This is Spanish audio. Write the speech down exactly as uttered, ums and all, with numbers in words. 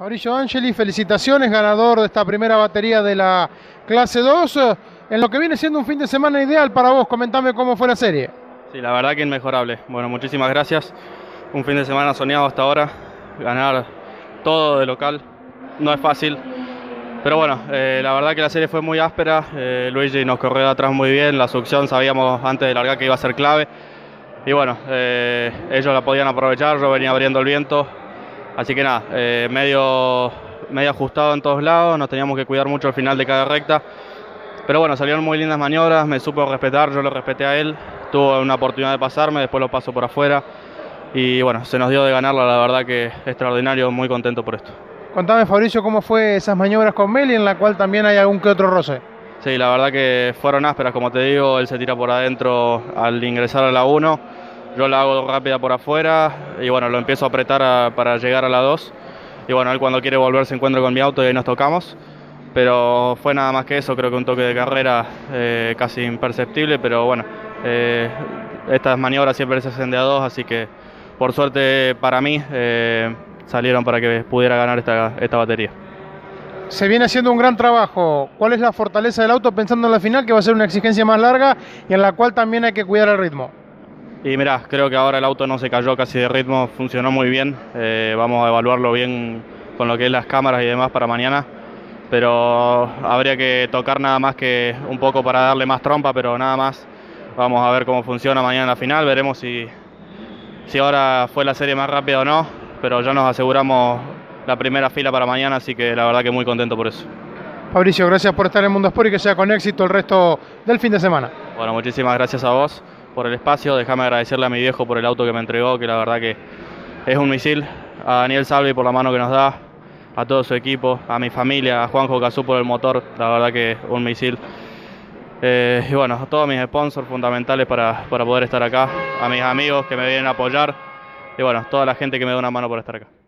Fabricio Angeli, felicitaciones, ganador de esta primera batería de la clase dos, en lo que viene siendo un fin de semana ideal para vos. Comentame cómo fue la serie. Sí, la verdad que inmejorable. Bueno, muchísimas gracias. Un fin de semana soñado hasta ahora. Ganar todo de local no es fácil. Pero bueno, eh, la verdad que la serie fue muy áspera. Eh, Luigi nos corrió de atrás muy bien. La succión sabíamos antes de largar que iba a ser clave. Y bueno, eh, ellos la podían aprovechar. Yo venía abriendo el viento. Así que nada, eh, medio, medio ajustado en todos lados. Nos teníamos que cuidar mucho al final de cada recta. Pero bueno, salieron muy lindas maniobras. Me supo respetar, yo lo respeté a él. Tuvo una oportunidad de pasarme, después lo paso por afuera. Y bueno, se nos dio de ganarla, la verdad que extraordinario, muy contento por esto. Contame, Fabricio, cómo fue esas maniobras con Meli, en la cual también hay algún que otro roce. Sí, la verdad que fueron ásperas, como te digo. Él se tira por adentro al ingresar a la uno. Yo la hago rápida por afuera y bueno, lo empiezo a apretar a, para llegar a la dos. Y bueno, él cuando quiere volver se encuentra con mi auto y ahí nos tocamos. Pero fue nada más que eso, creo que un toque de carrera eh, casi imperceptible, pero bueno, eh, estas maniobras siempre se hacen de a dos, así que por suerte para mí eh, salieron para que pudiera ganar esta, esta batería. Se viene haciendo un gran trabajo. ¿Cuál es la fortaleza del auto pensando en la final, que va a ser una exigencia más larga y en la cual también hay que cuidar el ritmo? Y mirá, creo que ahora el auto no se cayó casi de ritmo, funcionó muy bien. Eh, vamos a evaluarlo bien con lo que es las cámaras y demás para mañana. Pero habría que tocar nada más que un poco para darle más trompa, pero nada más. Vamos a ver cómo funciona mañana en la final, veremos si, si ahora fue la serie más rápida o no, pero ya nos aseguramos la primera fila para mañana, así que la verdad que muy contento por eso. Fabricio, gracias por estar en Mundo Sport y que sea con éxito el resto del fin de semana. Bueno, muchísimas gracias a vos por el espacio. Déjame agradecerle a mi viejo por el auto que me entregó, que la verdad que es un misil. A Daniel Salvi por la mano que nos da, a todo su equipo, a mi familia, a Juanjo Cazú por el motor, la verdad que un misil. Eh, y bueno, a todos mis sponsors fundamentales para, para poder estar acá, a mis amigos que me vienen a apoyar y bueno, toda la gente que me da una mano por estar acá.